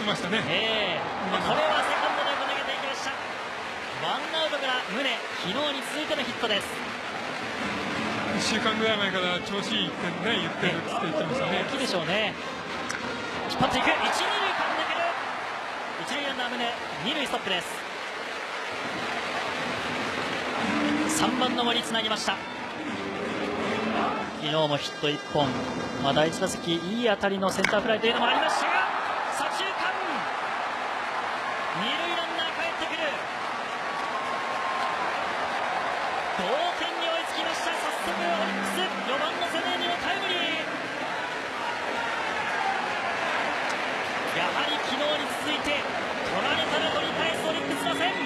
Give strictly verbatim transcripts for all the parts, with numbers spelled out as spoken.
ましたね。 えー、これはセカンドで抜けていきました。ワンアウトから宗、昨日に続いてのヒットです。 いっしゅうかんぐらい前から調子いいってね言ってるって言ってましたね。 大きいでしょうね。引っ張っていく、一、二塁間抜ける。一塁ランナー宗、二塁ストップです。さんばんの森つなぎました。昨日もヒットいっぽん、まあ、だいいち打席いい当たりのセンターフライというのもありましたが、左中間、二塁ランナー帰ってくる。同点に追いつきました。早速オリックスよばんのセデーニのタイムリー。やはり昨日に続いて取られたら取り返すオリックス打線。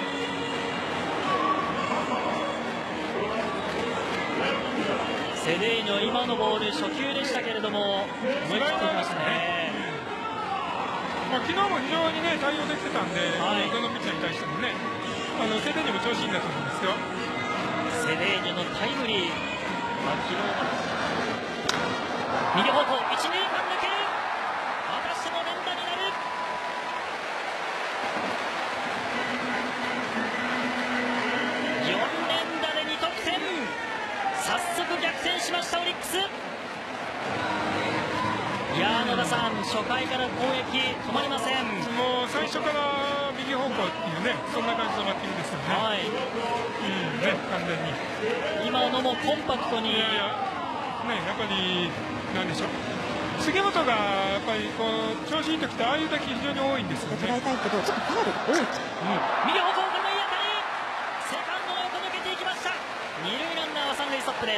セデーニョ、今のボール初球でしたけれども思い切っていきましたね。 まあ、昨日も非常にね対応できてたんで、はい、どのピッチャーに対してもね、あのセデーニョも調子いいんだと思うんですよ。 セデーニョのタイムリー、まあ、昨日右方向一、二塁間抜ける。またしても連打になる。よん連打でに得点。早速逆転しましたオリックス。いやー、野田さん、初回から攻撃止まりません。 もう最初から右方向っていうね、そんな感じのバッティングですよね。 はい、 いいね、完全に。 今のもコンパクトに。 いやいや、ね、やっぱりなんでしょう、杉本がやっぱりこう調子いい時ってああいう打球非常に多いんですよね。 捉えたいけどちょっとファウル多い、うん、 右方向からのいい当たり、セカンドの横抜けていきました。二塁ランナーは三塁ストップです。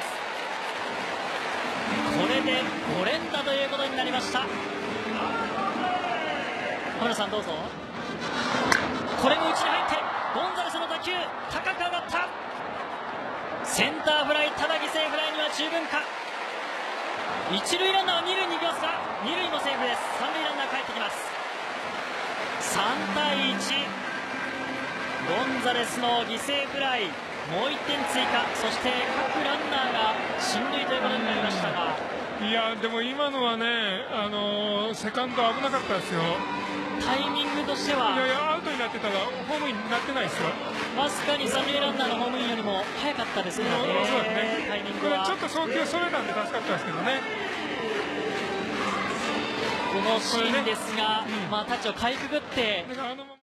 これでご連打ということになりました。浜田さんどうぞ。これも内に入ってゴンザレスの打球高く上がった。センターフライ、ただ犠牲フライには十分か。一塁ランナーは二塁に行きますが、二塁もセーフです。三塁ランナー帰ってきます。さん対いち、ゴンザレスの犠牲フライ、もういってん追加、そして各ランナーが進塁ということになりましたが、 いやでも今のはね、あのー、セカンド危なかったですよ。 タイミングとしては、 いやいやアウトになってたらホームインになってないですよ。 わずかに三塁ランナーのホームインよりも早かったですよね。 そうですね、 タイミングはこれちょっと送球それたんで助かったんですけどね。 このシーンですが、 ね、うん、 まあタッチをかいくぐって。 だからあの